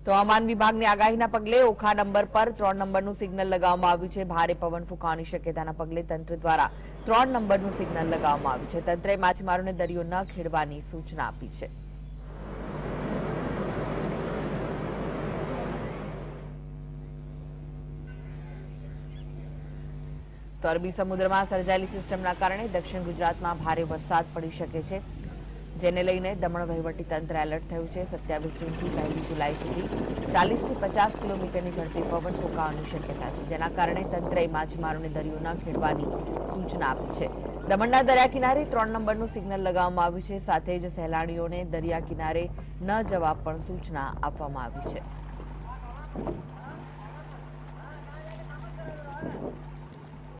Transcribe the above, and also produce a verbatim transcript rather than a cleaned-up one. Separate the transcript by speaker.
Speaker 1: તો હવામાન વિભાગની આગાહીના પગલે ઓખા નંબર પર ત્રણ નંબરનું સિગ્નલ લગાવવામાં આવ્યું છે। ભારે પવન ફૂંકાવાની શક્યતાના પગલે તંત્ર દ્વારા ત્રણ નંબરનું સિગ્નલ લગાવવામાં આવ્યું છે। તંત્રે માછીમારોને દરિયો ન ખેડવાની સૂચના આપી છે। તો અરબી સમુદ્રમાં સર્જાયેલી સિસ્ટમના કારણે દક્ષિણ ગુજરાતમાં ભારે વરસાદ પડી શકે છે, જેને લઈને દમણ વહીવટી તંત્ર એલર્ટ થયું છે। સત્યાવીસ જૂનથી પહેલી જુલાઈ સુધી ચાલીસ થી પચાસ કિલોમીટરની ઝડપે પવન ફૂંકાવાની શક્યતા છે, જેના કારણે તંત્રે માછીમારોને દરિયો ન ખેડવાની સૂચના આપી છે। દમણના દરિયા કિનારે ત્રણ નંબરનું સિગ્નલ લગાવવામાં આવ્યું છે, સાથે જ સહેલાણીઓને દરિયા કિનારે ન જવા પણ સૂચના આપવામાં આવી છે।